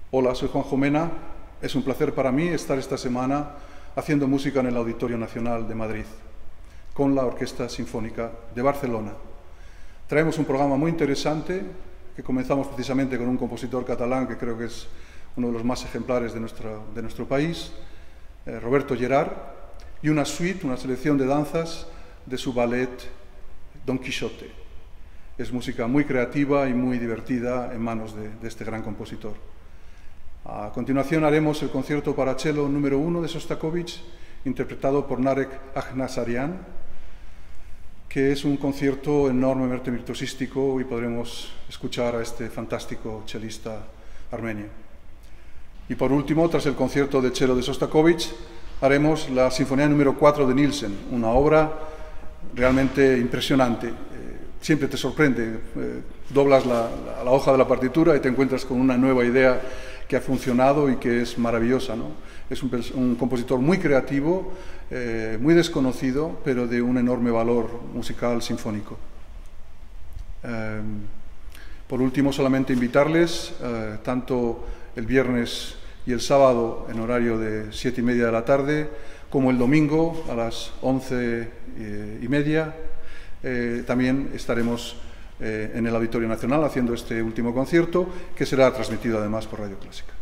Hola, soy Juanjo Mena. Es un placer para mí estar esta semana haciendo música en el Auditorio Nacional de Madrid, con la Orquesta Sinfónica de Barcelona. Traemos un programa muy interesante, que comenzamos precisamente con un compositor catalán que creo que es uno de los más ejemplares de nuestro país, Roberto Gerhard, y una suite, una selección de danzas de su ballet Don Quijote. Es música muy creativa y muy divertida en manos de este gran compositor. A continuación haremos el concierto para cello número 1 de Sostakovich, interpretado por Narek Aghnasaryan, que es un concierto enormemente virtuosístico y podremos escuchar a este fantástico chelista armenio. Y por último, tras el concierto de cello de Sostakovich, haremos la Sinfonía número 4 de Nielsen, una obra realmente impresionante. Siempre te sorprende, doblas la hoja de la partitura y te encuentras con una nueva idea que ha funcionado y que es maravillosa, ¿no? Es un compositor muy creativo, muy desconocido, pero de un enorme valor musical sinfónico. Por último, solamente invitarles, tanto el viernes y el sábado en horario de 7:30 de la tarde, como el domingo a las 11:30, también estaremos en el Auditorio Nacional haciendo este último concierto, que será transmitido además por Radio Clásica.